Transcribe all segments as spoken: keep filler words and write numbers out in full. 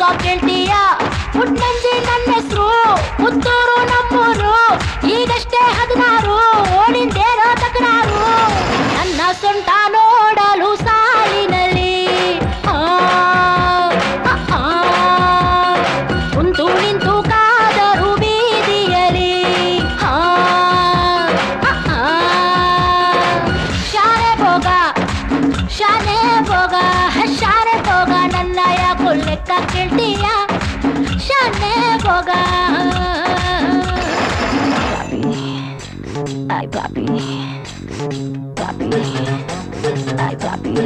ಕೇಳ್ತೀಯ ಪುಟ್ಟಂಜಿ ನನ್ನ ಹೆಸರು ಪುತ್ತೂರು ನಮ್ಮೂರು ಈಗಷ್ಟೇ ಹದಿನಾರು ಓಡಿಂದೇನೋ ತಕರಾರು ನನ್ನ ಸೊಂಟ ನೋಡಲು ಸಾಲಿನಲ್ಲಿ ಕುಂತು ನಿಂತು ಕಾದರು ಬೀದಿಯಲಿ ಶಾನೆ ಭೋಗ ಶಾನೆ ಭೋಗ ಶಾನೆ ಭೋಗ ನನ್ನ ಯಾಕೋ ಲೆಕ್ಕ ಕೇಳ್ತೀಯ ಶಾನೆ ಭೋಗ Ay papi, papi, ay papi.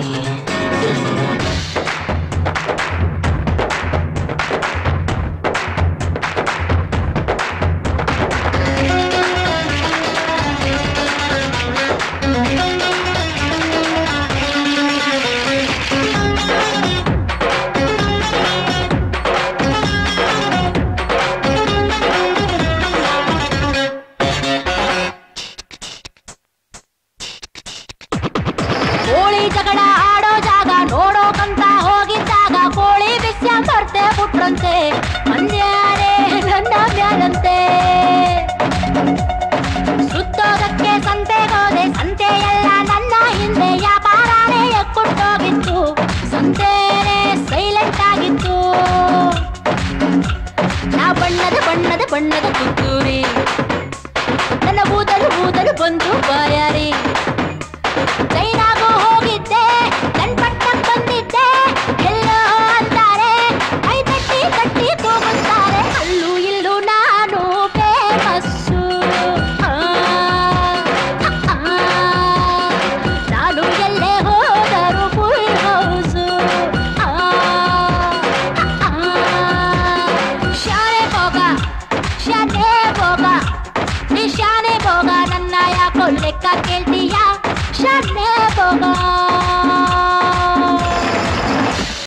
ಜಗಳ ಆಡೋ ಜಾಗ ನೋಡೋಕಂತ ಹೋಗಿದ್ದಾಗ ಕೋಳಿ ಬಿಸ್ಯ ಬರ್ತೆ ಬಿಟ್ರಂತೆ ಮಂದ್ಯಾರೇ ನನ್ನ ಮ್ಯಾಲಂತೆ ಸುತ್ತೋದಕ್ಕೆ ಸಂತೆಗೋದೆ ಸಂತೆಯೆಲ್ಲ ನನ್ನ ಹಿಂದೆ ವ್ಯಾಪಾರನೇ ಎಕ್ಕುಟ್ಟೋಗಿತ್ತು ಸಂತೆನೇ ಸೈಲೆಂಟ್ ಆಗಿತ್ತು ನಾ ಬಣ್ಣದ ಬಣ್ಣದ ಬಣ್ಣದ ಪುತ್ತೂರಿ ನನ್ನ ಊದಲು ಊದಲು ಬಂದು ಬಾಯಾರಿ ಚೈನಾಗೂ ಹೋಗಿದ್ದೆ ಕಣ್ಪಟ್ಟಕ್ಕೆ ಬಂದಿದ್ದೆ ಎಲ್ಲೋ ಅಂತಾರೆ ಕೈ ತಟ್ಟಿ ತಟ್ಟಿ ಕೂಗುತ್ತಾರೆ ಅಲ್ಲೂ ಇಲ್ಲೂ ನಾನು ಫೇಮಸ್ಸು ನಾನು ಎಲ್ಲೇ ಹೋದರೂ ಫುಲ್ ಹೌಸು ಶಾನೆ ಭೋಗ ಶಾನೆ ಭೋಗ ನೀ ಶಾನೆ ಭೋಗ ನನ್ನ ಯಾಕೋ ಲೆಕ್ಕ ಕೇಳ್ತೀಯ ಶಾನೆ ಭೋಗ